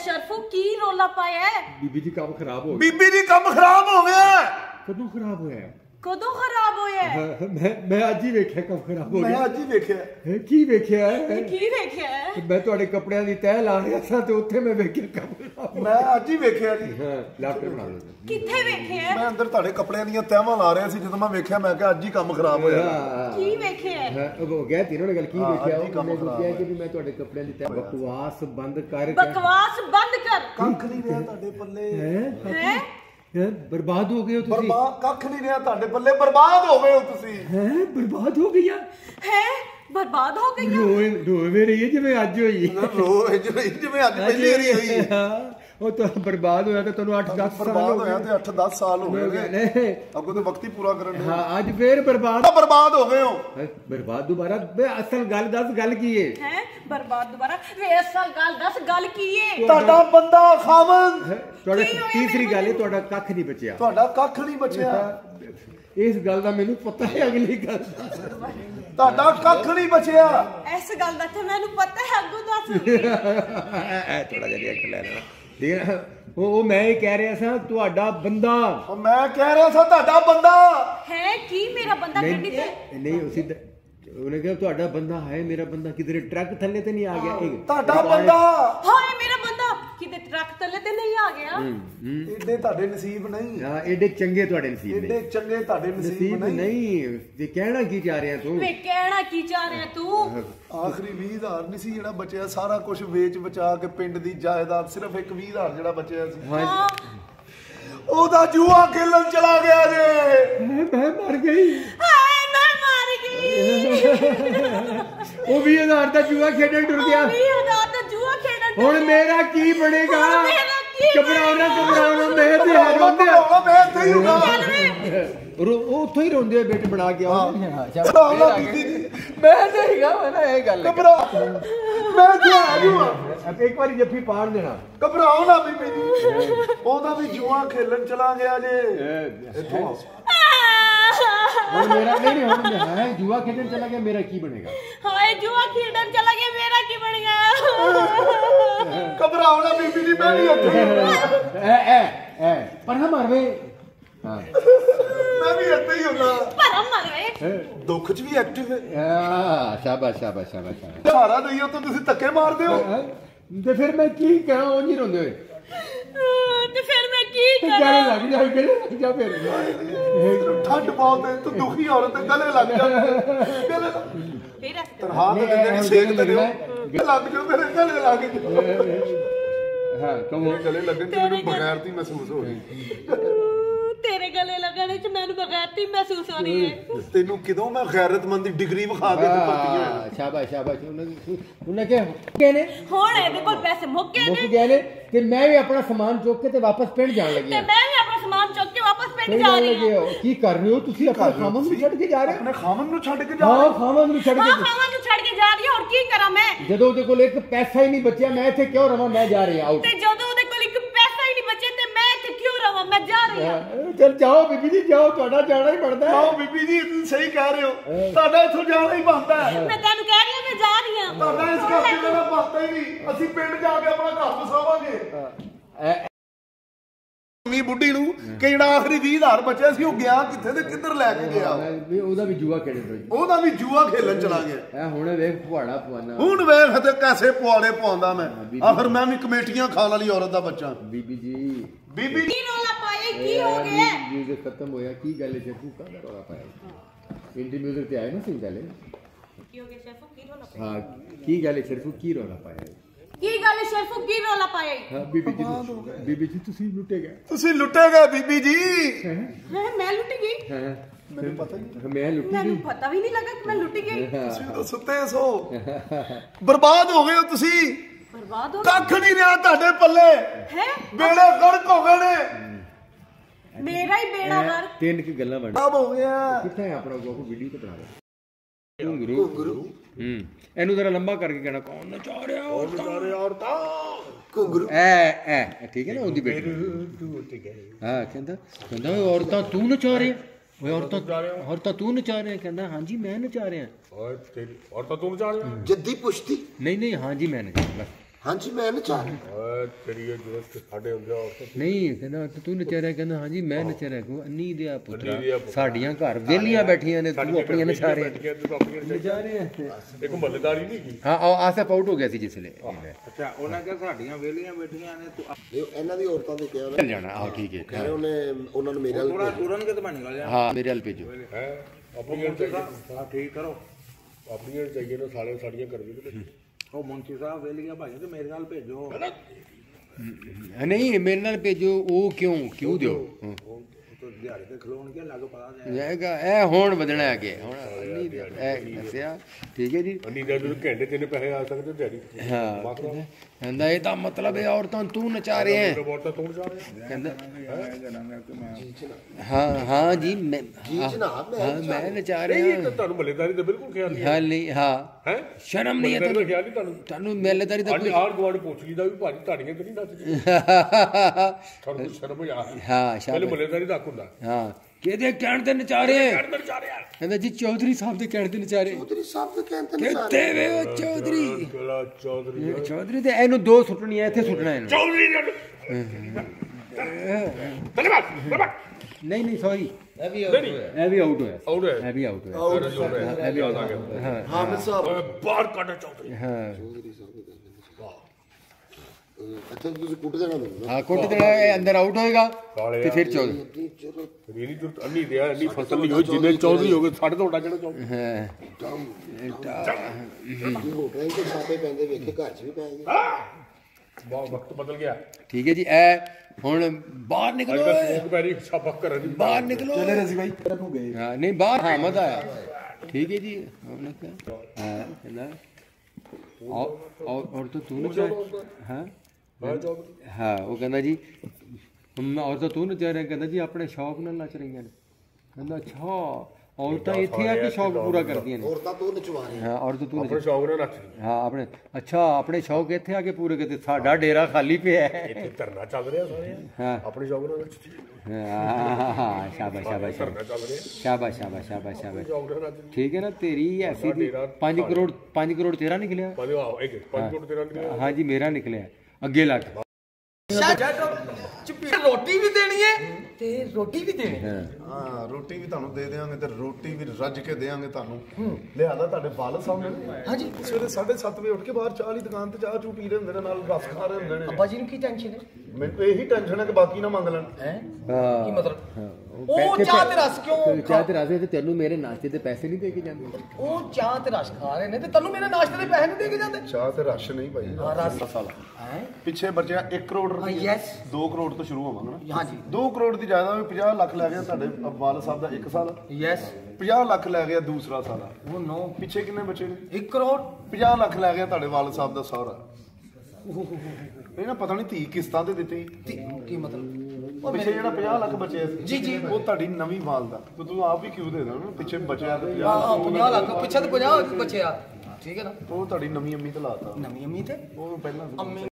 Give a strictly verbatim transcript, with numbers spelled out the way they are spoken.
शरफू की रौला पाया है? बीबी जी काम खराब हो गया। बीबी जी काम खराब हो गया। कदों खराब होया? कदों खराब होया? मैं मैं आज ही वेख्या कब खराब हो गया। मैं आज ही वेख्या। है की वेख्या है? की वेख्या है? मैं ਤੁਹਾਡੇ ਕੱਪੜਿਆਂ ਦੀ ਤਹਿ ਲਾ ਰਿਹਾ ਸਾਂ ਤੇ ਉੱਥੇ ਮੈਂ ਵੇਖਿਆ ਕਬ ਖਰਾਬ। मैं आज ही वेख्या जी। ਹਾਂ ਲੈਪਟਾਪ ਬਣਾ ਲਓ। ਕਿੱਥੇ ਵੇਖਿਆ? मैं अंदर ਤੁਹਾਡੇ ਕੱਪੜਿਆਂ ਦੀਆਂ ਤਹਿਵਾਂ ਲਾ ਰਿਹਾ ਸੀ ਜਦੋਂ ਮੈਂ ਵੇਖਿਆ ਮੈਂ ਕਿਹਾ ਅੱਜ ਹੀ ਕੰਮ ਖਰਾਬ ਹੋਇਆ। ਕੀ ਵੇਖਿਆ? ਹਾਂ ਉਹ ਗਿਆ ਤੀਨੋਂ ਨੇ ਗੱਲ ਕੀ ਵੇਖਿਆ? ਉਹਨੇ ਕਿਹਾ ਕਿ ਵੀ ਮੈਂ ਤੁਹਾਡੇ ਕੱਪੜਿਆਂ ਦੀ ਤਹਿ ਬਕਵਾਸ ਬੰਦ ਕਰ। ਬਕਵਾਸ ਬੰਦ ਕਰ। ਕੱਖ ਨਹੀਂ ਰਿਹਾ ਤੁਹਾਡੇ ਪੱਲੇ। ਹੈ ਹੈ ਬਰਬਾਦ ਹੋ ਗਏ ਹੋ ਤੁਸੀਂ। ਬਰਬਾਦ ਕੱਖ ਨਹੀਂ ਰਿਹਾ ਤੁਹਾਡੇ ਪੱਲੇ ਬਰਬਾਦ ਹੋ ਗਏ ਹੋ ਤੁਸੀਂ। ਹੈ ਬਰਬਾਦ ਹੋ ਗਈਆਂ। ਹੈ ਬਰਬਾਦ ਹੋ ਗਈਆਂ। ਰੋਏ ਰੋਏ ਰਹੀ ਹੈ ਜਿਵੇਂ ਅੱਜ ਹੋਈ। ਰੋਏ ਜਿਵੇਂ ਜਿਵੇਂ ਅੱਜ ਪਹਿਲੀ ਵਾਰੀ ਹੋਈ। ਉਹ ਤਾਂ ਬਰਬਾਦ ਹੋਇਆ ਤੇ ਤੁਹਾਨੂੰ ਅੱਠ ਦਸ ਸਾਲ ਬਰਬਾਦ ਹੋਇਆ ਤੇ ਅੱਠ ਦਸ ਸਾਲ ਹੋ ਗਏ ਨੇ। ਅੱਗੋਂ ਤੇ ਵਕਤ ਹੀ ਪੂਰਾ ਕਰਨ ਦੇ। ਹਾਂ ਅੱਜ ਫੇਰ ਬਰਬਾਦ ਬਰਬਾਦ ਹੋ ਗਏ ਹੋ। ਬਰਬਾਦ ਦੁਬਾਰਾ ਬੇ ਅਸਲ ਗੱਲ ਦੱਸ ਗੱਲ ਕੀ ਹੈ? ਹੈ ਬਰਬਾਦ ਦੁਬਾਰਾ ਵੇ ਅਸਲ ਗੱਲ ਦੱਸ ਗੱਲ ਕੀ ਹੈ? ਤੁਹਾਡਾ ਬੰਦਾ ਖਾਵਨ। ਤੁਹਾਡਾ ਤੀਸਰੀ ਗੱਲ ਹੈ ਤੁਹਾਡਾ ਕੱਖ ਨਹੀਂ ਬਚਿਆ। ਤੁਹਾਡਾ ਕੱਖ ਨਹੀਂ ਬਚਿਆ। ਇਸ ਗੱਲ ਦਾ ਮੈਨੂੰ ਪਤਾ ਹੈ। ਅਗਲੀ ਗੱਲ ਤੁਹਾਡਾ ਕੱਖ ਨਹੀਂ ਬਚਿਆ। ਇਸ ਗੱਲ ਦਾ ਤੇ ਮੈਨੂੰ ਪਤਾ ਹੈ ਅੱਗੋਂ ਦੱਸ। ਥੋੜਾ ਜਿਹਾ ਰਿਐਕਟ ਲੈ ਲੈਣਾ। ਉਹ ਮੈਂ ਇਹ ਕਹਿ ਰਿਹਾ ਸਾਂ ਤੁਹਾਡਾ ਬੰਦਾ। ਮੈਂ ਕਹਿ ਰਿਹਾ ਸਾਂ ਤੁਹਾਡਾ ਬੰਦਾ ਹੈ ਕੀ ਮੇਰਾ ਬੰਦਾ ਗੱਡੀ ਤੇ ਨਹੀਂ ਉਸੇ ਉਹਨੇ ਕਿਹਾ ਤੁਹਾਡਾ ਬੰਦਾ ਹੈ ਮੇਰਾ ਬੰਦਾ ਕਿਧਰੇ ਟਰੱਕ ਥੱਲੇ ਤੇ ਨਹੀਂ ਆ ਗਿਆ। ਤੁਹਾਡਾ ਬੰਦਾ ਹਾਏ ਮੇਰਾ ਬੰਦਾ ਕਿਤੇ ਟਰੱਕ ਥੱਲੇ ਤੇ ਨਹੀਂ ਆ ਗਿਆ। ਏਡੇ ਤੁਹਾਡੇ ਨਸੀਬ ਨਹੀਂ। ਹਾਂ ਏਡੇ ਚੰਗੇ ਤੁਹਾਡੇ ਨਸੀਬ ਏਡੇ ਚੰਗੇ ਤੁਹਾਡੇ ਨਸੀਬ ਨਹੀਂ। ਤੇ ਕਹਿਣਾ ਕੀ ਚਾਹ ਰਿਹਾ ਤੂੰ? ਵੇ ਕਹਿਣਾ ਕੀ ਚਾਹ ਰਿਹਾ ਤੂੰ? ਆਖਰੀ ਵੀਹ ਹਜ਼ਾਰ ਨਹੀਂ ਸੀ ਜਿਹੜਾ ਬਚਿਆ ਸਾਰਾ ਕੁਝ ਵੇਚ ਬਚਾ ਕੇ ਪਿੰਡ ਦੀ ਜਾਇਦਾਦ ਸਿਰਫ ਇੱਕ ਵੀਹ ਹਜ਼ਾਰ ਜਿਹੜਾ ਬਚਿਆ ਸੀ ਹਾਂ ਉਹਦਾ ਜੂਆ ਖੇਲਣ ਚਲਾ ਗਿਆ ਜੇ। ਮੈਂ ਮਰ ਗਈ। ਹਾਏ ਮੈਂ ਮਰ ਗਈ। ਉਹ ਵੀਹ ਹਜ਼ਾਰ ਦਾ ਜੂਆ ਖੇਡਣ ਟੁਰ ਗਿਆ। ਵੀਹ ਹਜ਼ਾਰ ਦਾ ਜੂਆ ਖੇਡਣ ਹੁਣ ਮੇਰਾ ਕੀ ਬਣੇਗਾ? ਘਬਰਾਉਣਾ ਘਬਰਾਉਣਾ ਮੈਂ ਤੇ ਹੈ ਰੋਂਦੇ ਆ। ਮੈਂ ਇੱਥੇ ਹੀ ਹੁੰਦਾ। ਉਹ ਉੱਥੋਂ ਹੀ ਰੋਂਦੇ ਬੇਟ ਬਣਾ ਕੇ ਆ। ਮੈਂ ਨਹੀਂ ਗਾ ਮੈਂ ਇਹ ਗੱਲ ਘਬਰਾ ਮੈਂ ਤੇ ਆ ਜੂਆ ਇੱਕ ਵਾਰੀ ਜੱਫੀ ਪਾੜ ਦੇਣਾ। ਘਬਰਾਓ ਨਾ ਬੀਬੀ ਜੀ। ਉਹਦਾ ਵੀ ਜੂਆ ਖੇਲਣ ਚਲਾ ਗਿਆ ਜੇ। ਇੱਥੋਂ ਹੁਣ ਮੇਰਾ ਨਹੀਂ ਹੁਣ ਹੈ ਜੂਆ ਖੇਡਣ ਚਲਾ ਗਿਆ ਮੇਰਾ ਕੀ ਬਣੇਗਾ? ਹਾਏ ਜੂਆ ਖੇਡਣ ਚਲਾ ਗਿਆ ਮੇਰਾ ਕੀ ਬਣੇਗਾ? ਘਬਰਾਓ ਨਾ ਬੀਬੀ ਜੀ ਮੈਂ ਨਹੀਂ ਉੱਥੇ। ਐ ਐ ਐ ਪਰ ਨਾ ਮਾਰਵੇ। ਹਾਂ ਮੈਂ ਵੀ ਇੱਥੇ ਹੀ ਹੁੰਦਾ। ਪਰ ਮਾਰਵੇ ਦੁੱਖ 'ਚ ਵੀ ਐਕਟਿਵ ਹੈ। ਆ ਸ਼ਾਬਾਸ਼ ਸ਼ਾਬਾਸ਼ ਸ਼ਾਬਾਸ਼। ਸਹਾਰਾ ਦਈਓ ਤਾਂ ਤੁਸੀਂ ਧੱਕੇ ਮਾਰਦੇ ਹੋ। ਤੇ ਫਿਰ ਮੈਂ ਕੀ ਕਰਾਂ? ਉਹ ਨਹੀਂ ਰੋਂਦੇ ਹੋਏ ਤੇ ਫਿਰ ਮੈਂ ਕੀ ਕਰਾਂ? ਗਲੇ ਲੱਗ ਜਾ ਗਲੇ ਲੱਗ ਜਾ ਫਿਰ। ਠੰਡ ਬਹੁਤ ਹੈ ਤੂੰ ਦੁਖੀ ਔਰਤ ਗਲੇ ਲੱਗ ਜਾ। ਗਲੇ ਫਿਰ ਤਨਹਾ ਤੇ ਦਿੰਦੇ ਨਹੀਂ ਸੇਕ ਤੇ ਦਿਓ। ਲੱਗ ਜਾ ਮੇਰੇ ਗਲੇ ਲੱਗ ਜਾ। ਹਾਂ ਕਹੋ ਗਲੇ ਲੱਗਣ ਤੇ ਮੈਨੂੰ ਬਗੈਰਤੀ ਮਹਿਸੂਸ ਹੋ ਰਹੀ। ਤੇਰੇ ਗਲੇ ਲੱਗਣ ਚ ਮੈਨੂੰ ਬਗੈਰਤੀ ਮਹਿਸੂਸ ਹੋ ਰਹੀ ਹੈ। ਤੈਨੂੰ ਕਿਦੋਂ ਮੈਂ ਗੈਰਤਮੰਦ ਦੀ ਡਿਗਰੀ ਵਿਖਾ ਕੇ ਭਰਤੀ ਹੋਇਆ। ਸ਼ਾਬਾਸ਼ ਸ਼ਾਬਾਸ਼। ਉਹਨੇ ਕਿਹਾ ਕਹਿੰਦੇ ਹੁਣ ਇਹਦੇ ਕੋਲ ਪੈਸੇ ਮੁੱਕ ਗਏ ਮੁੱਕ ਗਏ ਨੇ ਤੇ ਮੈਂ ਵੀ ਆਪਣਾ ਸਮਾਨ ਚੁੱਕ ਕੇ ਤੇ ਵਾਪਸ ਪਿੰਡ ਜਾਣ ਲੱਗੀ ਤੇ ਮੈਂ ਵੀ ਆਪਣਾ ਸਮਾਨ ਚੁੱਕ ਕੇ ਵਾਪਸ ਪਿੰਡ ਜਾ ਰਹੀ ਹਾਂ। ਕੀ ਕਰ ਰਹੇ ਹੋ ਤੁਸੀਂ? ਆਪਣੇ ਖਾਮਨ ਨੂੰ ਛੱਡ ਕੇ ਜਾ ਰਹੇ ਹੋ? ਆਪਣੇ ਖਾਮਨ ਨੂੰ ਛੱਡ ਕੇ ਜਾ ਹਾਂ ਖਾਮਨ ਨੂੰ ਛੱਡ ਕੇ। ਹਾਂ ਖਾਮਨ ਨੂੰ ਛੱਡ ਕੇ ਜਾ ਰਹੀ ਹਾਂ। ਹੋਰ ਕੀ ਕਰਾਂ ਮੈਂ? ਜਦੋਂ ਉਹਦੇ ਕੋਲ ਇੱਕ ਪੈਸਾ ਹੀ ਨਹੀਂ ਬਚਿਆ ਮੈਂ ਇੱਥੇ ਕਿਉਂ ਰਵਾਂ? ਮੈਂ ਜਾ ਰਹੀ ਹਾਂ ਆਊਟ। ਤੇ ਜਦੋਂ ਉਹਦੇ ਕੋਲ ਇੱਕ ਪੈਸਾ ਹੀ ਨਹੀਂ ਬਚੇ ਤੇ ਮੈਂ ਇੱਥੇ ਕਿਉਂ ਰਵਾਂ? ਮੈਂ ਜਾ ਰਹੀ ਹਾਂ। ਚਲ ਜਾਓ ਬੀਬੀ ਜੀ ਜਾਓ ਤੁਹਾਡਾ ਜਾਣਾ ਹੀ ਬਣਦਾ ਹੈ। ਆਓ ਬੀਬੀ ਜੀ ਤੁਸੀਂ ਸਹੀ ਕਹਿ ਰਹੇ ਹੋ। ਤੁਹਾਡਾ ਇੱਥੋਂ ਜਾਣਾ ਹੀ ਬਣਦਾ ਹੈ। ਮੈਂ ਤੈਨੂੰ ਕਹਿ ਰਹੀ ਹਾਂ ਮੈਂ ਜਾ ਰਹੀ ਹਾਂ। ਤੁਹਾਡਾ ਇਸ ਘਰ ਤੇ ਜਾਣਾ ਬਣਦਾ ਹੀ ਨਹੀਂ। ਅਸੀਂ ਪਿੰਡ ਜਾ ਕੇ ਆਪਣਾ ਘਰ ਵਸਾਵਾਂਗੇ। ਮੀ ਬੁੱਢੀ ਨੂੰ ਕਿ ਜਿਹੜਾ ਆਖਰੀ ਵੀਹ ਹਜ਼ਾਰ ਬਚਿਆ ਸੀ ਉਹ ਗਿਆ ਕਿੱਥੇ ਤੇ ਕਿੱਧਰ ਲੈ ਕੇ ਗਿਆ? ਉਹਦਾ ਵੀ ਜੂਆ ਖੇਡਣ ਤੋਂ ਉਹਦਾ ਵੀ ਜੂਆ ਖੇਲਣ ਚਲਾ ਗਿਆ। ਇਹ ਹੁਣ ਵੇਖ ਪੁਆੜਾ ਪਵਾਨਾ। ਹੁਣ ਵੇਖ ਤੇ ਕੈਸੇ ਪੁਆੜੇ ਪਵਾਉਂਦਾ ਮੈਂ। ਆਖਰ ਮੈਂ ਵੀ ਕਮੇਟੀਆਂ ਖਾਣ ਵਾਲੀ ਔਰਤ ਦਾ ਬੱਚਾ। ਬੀਬੀ ਜੀ ਬੀਬੀ ਕੀ ਰੌਲਾ ਪਾਇਆ? ਕੀ ਹੋ ਗਿਆ? ਮਿਊਜ਼ਿਕ ਖਤਮ ਹੋਇਆ। ਕੀ ਗੱਲ ਹੈ ਸ਼ੇਖੂ? ਕਾਹਦਾ ਰੌਲਾ ਪਾਇਆ? ਇੰਡੀ ਮਿਊਜ਼ਿਕ ਤੇ ਆਇਆ ਨਾ ਸਹੀ ਗੱਲ ਹੈ। ਕੀ ਹੋ ਗਿਆ ਸ਼ਰਫੂ? ਕੀ ਰੌਲਾ ਪਾਇਆ? ਹਾਂ ਕੀ ਗੱਲ ਹੈ ਸ਼ੇਖੂ? ਕੀ ਰੌਲਾ ਪਾਇਆ? ਕੀ ਗੱਲ ਹੈ ਸ਼ਰਫੂ? ਕੀ ਰੌਲਾ ਪਾਇਆ? ਹਾਂ ਬੀਬੀ ਜੀ ਬੀਬੀ ਜੀ ਤੁਸੀਂ ਲੁੱਟੇ ਗਏ। ਤੁਸੀਂ ਲੁੱਟੇ ਗਏ ਬੀਬੀ ਜੀ। ਹੈ ਮੈਂ ਲੁੱਟ ਗਈ? ਹਾਂ ਮੈਨੂੰ ਪਤਾ ਹੀ ਨਹੀਂ। ਮੈਂ ਲੁੱਟੀ ਮੈਨੂੰ ਪਤਾ ਵੀ ਨਹੀਂ ਲੱਗਾ ਕਿ ਮੈਂ ਲੁੱਟ ਗਈ। ਤੁਸੀਂ ਤਾਂ ਸੁੱਤੇ ਸੋ ਬਰਬਾਦ ਹੋ ਗਏ ਹੋ ਤੁਸੀਂ। ਬਰਬਾਦ ਹੋ ਕੱਖ ਨਹੀਂ ਰਿਹਾ ਤੁਹਾਡੇ ਪੱਲੇ। ਹੈ ਬੇੜੇ ਗਰਕ ਹੋ ਗਏ ਨੇ। ਮੇਰਾ ਹੀ ਬੇੜਾ ਗਰ। ਤਿੰਨ ਕੀ ਗੱਲਾਂ ਬਣ ਖਰਾਬ ਹੋ ਗਿਆ। ਕਿੱਥੇ ਹੈ ਆਪਣਾ ਗੋਖੂ ਵੀਡੀਓ ਤੇ ਬਣਾ ਲੈ। ਗੁਰੂ ਗੁਰੂ ਹੂੰ ਇਹਨੂੰ ਜ਼ਰਾ ਲੰਬਾ ਕਰਕੇ ਕਹਿਣਾ ਕੌਣ ਨਚਾ ਰਿਹਾ? ਔਰ ਨਚਾ ਰਿਹਾ ਔਰਤਾਂ ਘੁੰਗਰੂ। ਐ ਐ ਠੀਕ ਹੈ ਨਾ ਉਹਦੀ ਬੇਟੀ। ਹਾਂ ਕਹਿੰਦਾ ਕਹਿੰਦਾ ਔਰਤਾਂ ਤੂੰ ਨਚਾ ਰਿਹਾ? ਓਏ ਔਰਤਾਂ ਔਰਤਾਂ ਤੂੰ ਨਚਾ ਰਿਹਾ? ਕਹਿੰਦਾ ਹਾਂਜੀ ਮੈਂ ਨਚਾ ਰਿਹਾ। ਓਏ ਤੇਰੀ ਔਰਤਾਂ ਤੂੰ ਨਚਾ ਰਿਹਾ? ਜੱਦੀ ਪੁਸ਼ਤੀ ਨਹੀਂ ਨਹੀਂ ਹਾਂਜੀ ਮੈਂ ਨਚਾ ਬਸ। ਹਾਂਜੀ ਮੈਂ ਨਚਾਰ ਓਏ ਤੇਰੀ ਇਹ ਦੋਸਤ ਸਾਡੇ ਹੁੰਦੇ ਔਰਤ ਨਹੀਂ ਕਹਿੰਦਾ ਤੂੰ ਨਚਾ ਰਿਹਾ ਕਹਿੰਦਾ ਹਾਂਜੀ ਮੈਂ ਨਚਾ ਰਿਹਾ ਕੋ ਅੰਨੀ ਦਿਆ ਪੁੱਤਰਾ ਸਾਡੀਆਂ ਘਰ ਵਿਹਲੀਆਂ ਬੈਠੀਆਂ ਨੇ ਤੂੰ ਆਪਣੀਆਂ ਨਚਾ ਰਿਹਾ ਨਚਾ ਰਿਹਾ ਇੱਕ ਮੱਲੇਦਾਰੀ ਨਹੀਂ ਕੀ ਹਾਂ ਆਸਾ ਆਊਟ ਹੋ ਗਿਆ ਸੀ ਜਿਸ ਵੇਲੇ ਅੱਛਾ ਉਹਨਾਂ ਕਿਹਾ ਸਾਡੀਆਂ ਵਿਹਲੀਆਂ ਬੈਠੀਆਂ ਨੇ ਤੂੰ ਇਹਨਾਂ ਦੀ ਔਰਤਾਂ ਦੇ ਕਿਹਾ ਚੱਲ ਜਾਣਾ ਆਹ ਠੀਕ ਹੈ ਕਹਿੰਦੇ ਉਹਨੇ ਉਹਨਾਂ ਨੂੰ ਮੇਰੇ ਥੋੜਾ ਤੁਰਨ ਕੇ ਤਾਂ ਬਣ ਗਿਆ ਹਾਂ ਮੇਰੇ ਵੱਲ ਭੇਜੋ ਹੈ ਆਪਣੀਆਂ ਚਾਹੀਏ ਹਾਂ ਠੀਕ ਕਰੋ ਆਪਣੀਆਂ ਚਾਹੀਏ ਨਾ ਸਾਲੇ ਸਾਡੀਆਂ ਕਰ ਵੀ ਉਹ ਮੁੰਸ਼ੀ ਸਾਹਿਬ ਵਿਹਲੀਆਂ ਭਾਈ ਤੇ ਮੇਰੇ ਨਾਲ ਭੇਜੋ ਨਹੀਂ ਮੇਰੇ ਨਾਲ ਭੇਜੋ ਉਹ ਕਿਉਂ ਕਿਉਂ ਦਿਓ ਤੋ ਦਿਹਾੜੀ ਤੇ ਖਲੋਣ ਕੇ ਲੱਗ ਪਾ ਜਾਏਗਾ ਇਹ ਹੁਣ ਵਧਣਾ ਅੱਗੇ ਹੁਣ ਇਹ ਦੱਸਿਆ ਠੀਕ ਹੈ ਜੀ ਅੰਨੀ ਦੇ ਘੰਟੇ ਤਿੰਨ ਪੈਸੇ ਆ ਸਕਦੇ ਦਿਹਾੜੀ ਹਾਂ ਕਹਿੰਦਾ ਇਹਦਾ ਮਤਲਬ ਹੈ ਔਰਤਾਂ ਤੂੰ ਨਚਾ ਰਹੇ ਹੈ ਔਰਤਾਂ ਤੂੰ ਨਚਾ ਰਹੇ ਕਹਿੰਦਾ ਹਾਂ ਹਾਂ ਜੀ ਮੈਂ ਹਾਂ ਮੈਂ ਨਚਾ ਰਿਹਾ ਹਾਂ ਤੁਹਾਨੂੰ ਮੱਲੇਦਾਰੀ ਦਾ ਬਿਲਕੁਲ ਖਿਆਲ ਨਹੀਂ ਹਾਂ ਨਹੀਂ ਹਾਂ ਹੈ ਸ਼ਰਮ ਨਹੀਂ ਹੈ ਤੁਹਾਨੂੰ ਖਿਆਲ ਨਹੀਂ ਤੁਹਾਨੂੰ ਤੁਹਾਨੂੰ ਮੇਲੇਦਾਰੀ ਦਾ ਅੱਜ ਆਰ ਗਵਾਂਡ ਪੁੱਛ ਲਈਦਾ ਵੀ ਭਾਜੀ ਤੁਹਾਡੀਆਂ ਤਾਂ ਨਹੀਂ ਨੱਚਦੀ ਤੁਹਾਨੂੰ ਸ਼ਰਮ ਆ ਹਾਂ ਪਹਿਲੇ ਮੱਲੇਦਾਰੀ ਦਾ ਹੱਕ ਹੁੰਦਾ ਹਾਂ ਕਿਹਦੇ ਕਹਿਣ ਤੇ ਨਚਾ ਰਹੇ ਨਚਾ ਰਿਹਾ ਕਹਿੰਦਾ ਜੀ ਚੌਧਰੀ ਸਾਹਿਬ ਦੇ ਕਹਿਣ ਤੇ ਨਚਾ ਰਹੇ ਚੌਧਰੀ ਸਾਹਿਬ ਦੇ ਕਹਿਣ ਤੇ ਨਚਾ ਕਿੱਥੇ ਵੇ ਉਹ ਚੌਧਰੀ ਕਿਹੜਾ ਚੌਧਰੀ ਚੌਧਰੀ ਤੇ ਇਹਨੂੰ ਦੋ ਸੁੱਟਣੀਆਂ ਇੱਥੇ ਸੁੱਟਣਾ ਇਹਨੂੰ ਚੌਧਰੀ ਧੰਨਵਾਦ ਨਹੀਂ ਨਹੀਂ ਸੌਰੀ ਇਹ ਵੀ ਇਹ ਵੀ ਆਊਟ ਹੋਇਆ ਆਊਟ ਹੈ ਇਹ ਵੀ ਆਊਟ ਹੋਇਆ ਇਹ ਵੀ ਆ ਗਿਆ ਹਾਂ ਹਾਮਿਦ ਸਾਹਿਬ ਬਾਹਰ ਕੱਢ ਚੌਧਰੀ ਹਾਂ ਅੱਛਾ ਤੁਸੀਂ ਕੁੱਟ ਦੇਣਾ ਮੈਨੂੰ ਹਾਂ ਕੁੱਟ ਦੇਣਾ ਇਹ ਅੰਦਰ ਆਊਟ ਹੋਏਗਾ ਤੇ ਫਿਰ ਚੌਧਰੀ ਮੇਰੀ ਜੋ ਅੰਨੀ ਦਿਆ ਅੰਨੀ ਫਸਲ ਨਹੀਂ ਹੋਈ ਜਿੰਨੇ ਚੌਧਰੀ ਹੋ ਗਏ ਸਾਡੇ ਤੋਂ ਵੱਡਾ ਕਿਹੜਾ ਚੌਧਰੀ ਹਾਂ ਹੋਟਲਾਂ ਤੇ ਛਾਪੇ ਪੈਂਦੇ ਵੇਖੇ ਘਰ 'ਚ ਵੀ ਪੈ ਗਏ ਬਹੁਤ ਵਕਤ ਬਦਲ ਗਿਆ ਠੀਕ ਹੈ ਜੀ ਇਹ ਹੁਣ ਬਾਹਰ ਨਿਕਲੋ ਅੱਜ ਕੱਲ੍ਹ ਸੋਕ ਪੈਰੀ ਸਬਕ ਕਰਨ ਦੀ ਬਾਹਰ ਨਿਕਲੋ ਚਲੇ ਰਸੀ ਭਾਈ ਨੂੰ ਗਏ ਹਾਂ ਨਹੀਂ ਬਾਹਰ ਹਾਂ ਮਜ਼ਾ ਆਇਆ ਠੀਕ ਹੈ ਜੀ ਉਹਨੇ ਕਿਹਾ ਹਾਂ ਕਹਿੰਦਾ ਔਰ ਤਾਂ ਤੂੰ ਨਚਾ ਹਾਂ ਹਾਂ ਉਹ ਕਹਿੰਦਾ ਜੀ ਔਰ ਤਾਂ ਤੂੰ ਨਚਾ ਰਿਹਾ ਕਹਿੰਦਾ ਜੀ ਆਪਣੇ ਸ਼ੌਕ ਨਾਲ ਨੱਚ ਰਹੀਆਂ ਨੇ ਕਹਿੰਦਾ ਅੱਛਾ ਔਰਤਾਂ ਇੱਥੇ ਆ ਕੇ ਸ਼ੌਕ ਪੂਰਾ ਕਰਦੀਆਂ ਨੇ ਔਰਤਾਂ ਤੂੰ ਨਚਵਾ ਰਹੀ ਹਾਂ ਔਰਤਾਂ ਤੂੰ ਆਪਣੇ ਸ਼ੌਕ ਨਾਲ ਨੱਚ ਹਾਂ ਆਪਣੇ ਅੱਛਾ ਆਪਣੇ ਸ਼ੌਕ ਇੱਥੇ ਆ ਕੇ ਪੂਰੇ ਕਰਦੇ ਸਾਡਾ ਡੇਰਾ ਖਾਲੀ ਪਿਆ ਹੈ ਇੱਥੇ ਧਰਨਾ ਚੱਲ ਰਿਹਾ ਸਾਰੇ ਹਾਂ ਆਪਣੇ ਸ਼ੌਕ ਨਾਲ ਨੱਚ ਹਾਂ ਸ਼ਾਬਾਸ਼ ਸ਼ਾਬਾਸ਼ ਧਰਨਾ ਚੱਲ ਰਿਹਾ ਸ਼ਾਬਾਸ਼ ਸ਼ਾਬਾਸ਼ ਸ਼ਾਬਾਸ਼ ਸ਼ਾਬਾਸ਼ ਸ਼ੌਕ ਨਾਲ ਨੱਚ ਠੀਕ ਹੈ ਨਾ ਤੇਰੀ ਐਸੀ ਦੀ ਪੰਜ ਕਰੋੜ ਪੰਜ ਕਰੋੜ ਤੇਰਾ ਨਿਕਲਿਆ ਪਾਲਿਓ ਆਓ ਇੱਕ ਪੰਜ ਕਰੋੜ ਤੇਰਾ ਨਿਕਲਿਆ ਹਾਂਜੀ ਮੇਰਾ ਨਿਕਲਿਆ ਅੱਗੇ ਲੱਗ ਰੋਟੀ ਵੀ ਦੇਣੀ ਹੈ ਤੇ ਰੋਟੀ ਵੀ ਦੇਣੀ ਹੈ ਹਾਂ ਰੋਟੀ ਵੀ ਤੁਹਾਨੂੰ ਦੇ ਦੇਵਾਂਗੇ ਤੇ ਰੋਟੀ ਵੀ ਰੱਜ ਕੇ ਦੇਵਾਂਗੇ ਤੁਹਾਨੂੰ ਲਿਆਦਾ ਤੁਹਾਡੇ ਵਾਲ ਸਾਹਮਣੇ ਹਾਂਜੀ ਸਵੇਰੇ ਸਾਢੇ ਸੱਤ ਵਜੇ ਉੱਠ ਕੇ ਬਾਹਰ ਚਾਹ ਵਾਲੀ ਦੁਕਾਨ ਤੇ ਚਾਹ ਚੂ ਪੀ ਰਹੇ ਹੁੰਦੇ ਨੇ ਨਾਲ ਰਸ ਖਾ ਰਹੇ ਹੁੰਦੇ ਨੇ ਅੱਬਾ ਜੀ ਨੂੰ ਕੀ ਟੈਨਸ਼ਨ ਹੈ ਮੈਨੂੰ ਇਹੀ ਟੈਨਸ਼ਨ ਹੈ ਕਿ ਬਾਕੀ ਨਾ ਮੰਗ ਲੈਣ ਹੈ ਹਾਂ ਕੀ ਮਤਲਬ ਉਹ ਚਾਹ ਤੇ ਰਸ ਕਿਉਂ ਚਾਹ ਤੇ ਰਸ ਤੇ ਤੈਨੂੰ ਮੇਰੇ ਨਾਸ਼ਤੇ ਤੇ ਪੈਸੇ ਨਹੀਂ ਦੇ ਕੇ ਜਾਂਦੇ ਉਹ ਚਾਹ ਤੇ ਰਸ ਖਾ ਰਹੇ ਨੇ ਤੇ ਤੈਨੂੰ ਮੇਰੇ ਨਾਸ਼ਤੇ ਦੇ ਪੈਸੇ ਨਹੀਂ ਦੇ ਕੇ ਜਾਂਦੇ ਚਾਹ ਤੇ ਰਸ਼ ਨਹੀਂ ਭਾਈ ਹਾਂ ਰਸ ਮਸਾਲਾ ਹੈ ਪਿੱਛੇ ਬਚਿਆ ਇੱਕ ਕਰੋੜ ਰੁਪਏ ਯੈਸ ਦੋ ਕਰੋੜ ਤੋਂ ਸ਼ੁਰੂ ਹੋਵਾਂਗਾ ਨਾ ਹਾਂਜੀ ਦੋ ਕਰੋੜ ਦੀ ਜਾਇਦਾਦ ਵੀ ਪੰਜਾਹ ਲੱਖ ਲੈ ਗਿਆ ਤੁਹਾਡੇ ਵਾਲ ਸਾਹਿਬ ਦਾ ਇੱਕ ਸਾਲ ਯੈਸ ਪੰਜਾਹ ਲੱਖ ਲੈ ਗਿਆ ਦੂਸਰਾ ਸਾਲ ਉਹ ਨੋ ਪਿੱਛੇ ਕਿੰਨੇ ਬਚੇ ਨੇ ਇੱਕ ਕਰੋੜ ਪੰਜਾਹ ਲੱਖ ਲੈ ਗਿਆ ਤੁਹਾਡੇ ਵਾਲ ਸਾਹਿਬ ਦਾ ਸਹੁਰਾ ਇਹ ਨਾ ਪਤਾ ਨਹੀਂ ਧੀ ਕਿਸ਼ਤਾਂ ਤੇ ਦਿੱਤੀ ਕੀ ਮਤਲਬ ਪਿੱਛੇ ਜਿਹੜਾ ਪੰਜਾਹ ਲੱਖ ਬਚਿਆ ਸੀ ਜੀ ਜੀ ਉਹ ਤੁਹਾਡੀ ਨਵੀਂ ਵਾਲ ਦਾ ਤੇ ਤੂੰ ਆਪ ਵੀ ਕਿਉਂ ਦੇ ਦੇਣਾ ਪਿੱਛੇ ਬਚਿਆ ਤੇ ਹਾਂ ਹਾਂ ਪੰਜਾਹ ਲੱਖ ਪਿੱਛੇ ਤੇ ਪੰਜਾਹ ਬਚਿਆ ਠੀਕ ਹੈ ਨਾ ਉਹ ਤੁਹਾਡੀ ਨਵੀਂ ਅੰਮੀ ਤੇ ਲਾਤਾ ਨਵੀਂ ਅੰਮੀ ਤੇ ਉਹ ਪਹਿਲਾਂ ਅੰਮੀ